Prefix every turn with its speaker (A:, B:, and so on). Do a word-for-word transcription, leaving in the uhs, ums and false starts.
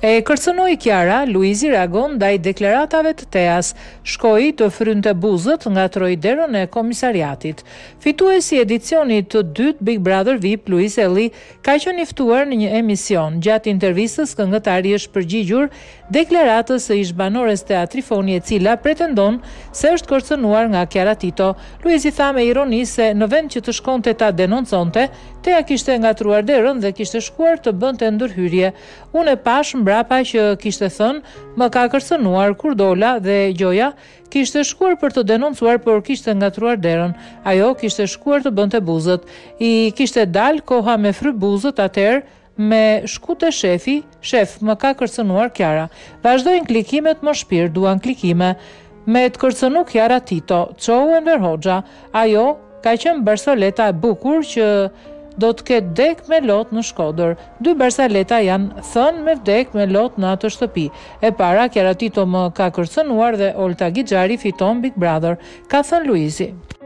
A: E kërcënoi Kiara, Luizi reagon ndaj deklaratave të Teas, shkoi të frynte buzët, ngatroi derën e komisariatit. Fituesi i edicionit të dytë Big Brother V I P, Luiz Elli, ka qenë i ftuar në një emision. Gjatë intervistës, këngëtari është përgjigjur deklaratës së ish banores Teatri Foni, e cila pretendon se është kërcënuar nga Kiara Tito. Luizi tha me ironi se në vend që të shkonte ta denonconte, Tea kishte ngatruar derën dhe kishte shkuar të bënte ndërhyrje. Unë e pash mbrapa që kishte thënë më ka kërcënuar kur dola dhe Gjoja kishte shkuar për të denoncuar, por kishte ngatruar derën. Ajo kishte shkuar të bënte buzët. I kishte dal koha me fry buzët atëherë me shkute shefi, shef, më ka kërcënuar Kiara. Vazhdojnë klikimet më shpirt, duan klikime. Me të kërcënu Kiara Tito, Çohu Enver Hoxha, ajo ka qenë Barsaleta e bukur që do të ketë dek me lot në Shkodër. Dy Barsaleta janë thënë me vdek me lot në atë shtëpi. E para, Kiara Tito më ka kërcënuar dhe Olta Gixhari fiton Big Brother, ka thënë Luizi.